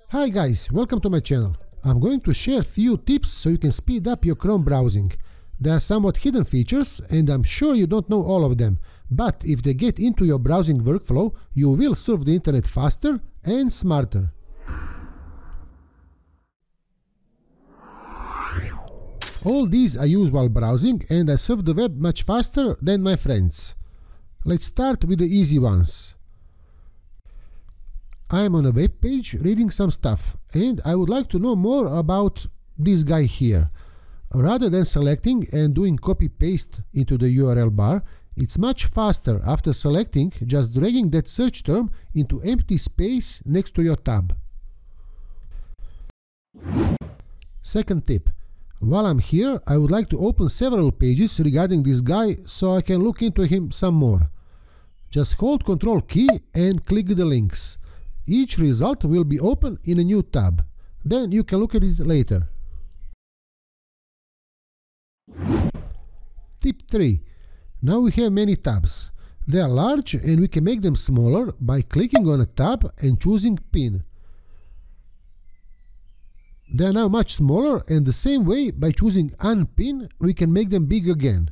Hi guys, welcome to my channel. I'm going to share few tips so you can speed up your Chrome browsing. They are somewhat hidden features and I'm sure you don't know all of them, but if they get into your browsing workflow, you will surf the internet faster and smarter. All these I use while browsing and I surf the web much faster than my friends. Let's start with the easy ones. I am on a web page reading some stuff and I would like to know more about this guy here. Rather than selecting and doing copy-paste into the URL bar, it's much faster after selecting just dragging that search term into empty space next to your tab. Second tip. While I'm here, I would like to open several pages regarding this guy so I can look into him some more. Just hold Ctrl key and click the links. Each result will be open in a new tab. Then you can look at it later. Tip 3. Now we have many tabs. They are large and we can make them smaller by clicking on a tab and choosing Pin. They are now much smaller and the same way by choosing Unpin we can make them big again.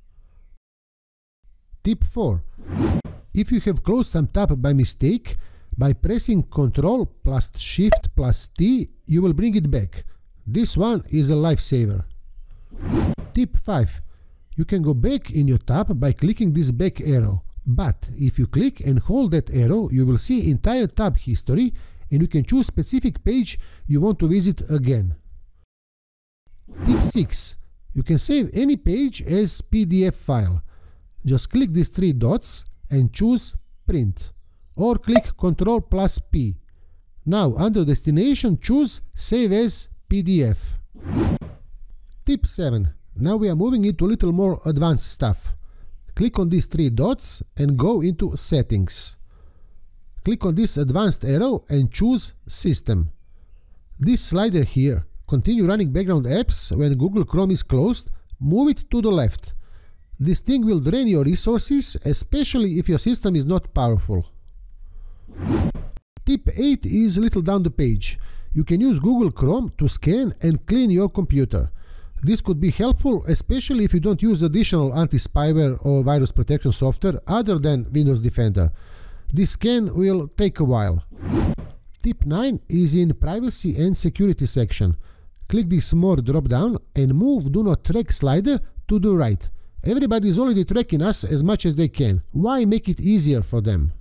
Tip 4. If you have closed some tab by mistake, by pressing Ctrl plus Shift plus T, you will bring it back. This one is a lifesaver. Tip 5. You can go back in your tab by clicking this back arrow. But if you click and hold that arrow, you will see entire tab history and you can choose specific page you want to visit again. Tip 6. You can save any page as PDF file. Just click these three dots and choose Print. Or click Ctrl plus P. Now under Destination choose Save as PDF. Tip 7. Now we are moving into a little more advanced stuff. Click on these three dots and go into Settings. Click on this advanced arrow and choose System. This slider here, Continue running background apps when Google Chrome is closed, move it to the left. This thing will drain your resources, especially if your system is not powerful. Tip 8 is a little down the page. You can use Google Chrome to scan and clean your computer. This could be helpful, especially if you don't use additional anti-spyware or virus protection software other than Windows Defender. This scan will take a while. Tip 9 is in Privacy and Security section. Click this More drop-down and move Do Not Track slider to the right. Everybody is already tracking us as much as they can. Why make it easier for them?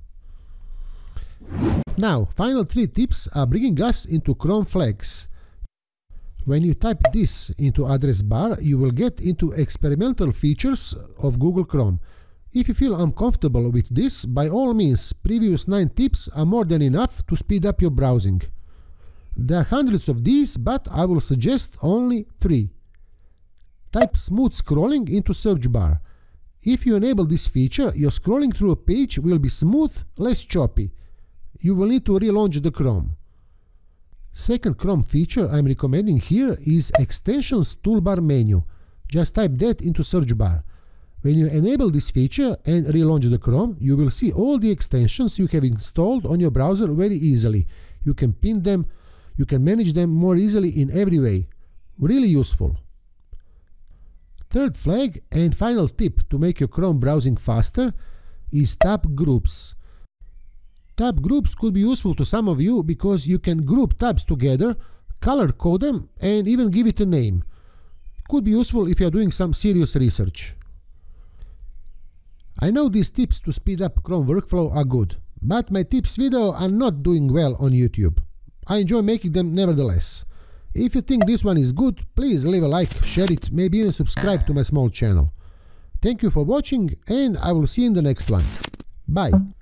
Now, final 3 tips are bringing us into Chrome flags. When you type this into address bar, you will get into experimental features of Google Chrome. If you feel uncomfortable with this, by all means, previous 9 tips are more than enough to speed up your browsing. There are hundreds of these, but I will suggest only 3. Type smooth scrolling into search bar. If you enable this feature, your scrolling through a page will be smooth, less choppy. You will need to relaunch the Chrome. Second Chrome feature I'm recommending here is Extensions Toolbar menu. Just type that into search bar. When you enable this feature and relaunch the Chrome, you will see all the extensions you have installed on your browser very easily. You can pin them, you can manage them more easily in every way. Really useful. Third flag and final tip to make your Chrome browsing faster is tab groups. Tab groups could be useful to some of you because you can group tabs together, color code them, and even give it a name. Could be useful if you are doing some serious research. I know these tips to speed up Chrome workflow are good, but my tips video are not doing well on YouTube. I enjoy making them nevertheless. If you think this one is good, please leave a like, share it, maybe even subscribe to my small channel. Thank you for watching and I will see you in the next one. Bye!